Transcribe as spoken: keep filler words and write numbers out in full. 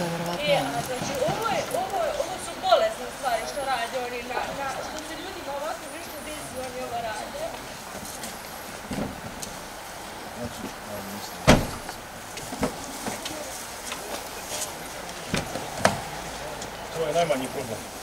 je vjerovatno E, ono. a znači, ovo, je, ovo, je, ovo su bolesne stvari što rade oni, na, na, što se ljudima ovako nešto desi, oni ovo rade. Znači, ali mislim. To je najmanji problem.